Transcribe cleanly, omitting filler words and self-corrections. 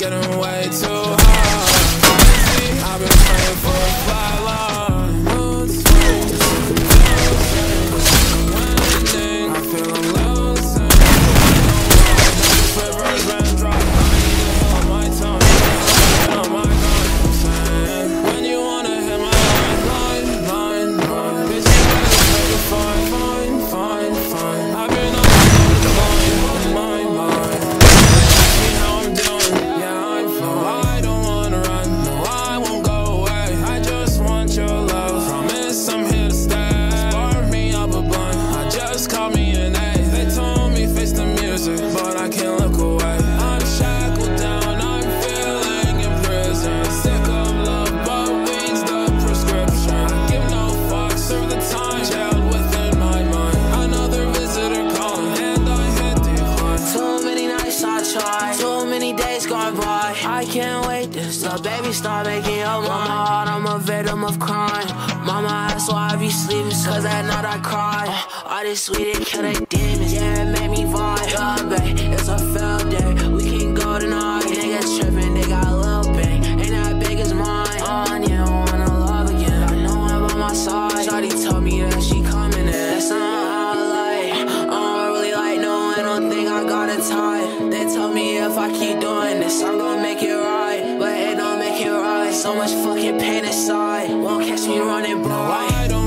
getting way too hard. I've been praying for a fly line. Mood swings, winning. I feel I'm losing. Rivers and drop. I need to heal on my tongue. Oh my God, I'm saying. When you wanna hit my line, bitch, you better be fine. I've been on the line in my mind. Ask me how I'm doing, yeah, I'm fine. I don't wanna run, no, I won't go away. I just want your love, promise I'm here to stay. Spark me up a blunt, I just caught me an A. They told me face the music, but I can't look away. I'm shackled down, I'm feeling in prison. Sick of love, but weed's the prescription. I give no fucks, serve the time, jailed within my mind. Another visitor calling, and I hit decline. Too many nights I tried, too many days gone by. I can't wait this the baby start making up my heart. I'm a victim of crime. Mama asked why I be sleeping, cause that night I cried. All this sweet and kill they demons, yeah, it made me vibe. Yeah, babe, it's a failed day, we can go tonight. Niggas tripping, they got a little bang, ain't that big as mine. Oh, you don't wanna love again, I know I'm on my side. Shawty told me that she coming in, that's something I like. I don't really like no, I don't think I got it tight. They tell me if I keep doing this, I'm gonna make it right, but it don't make it right. So much fucking pain inside, won't catch me running, bro. I don't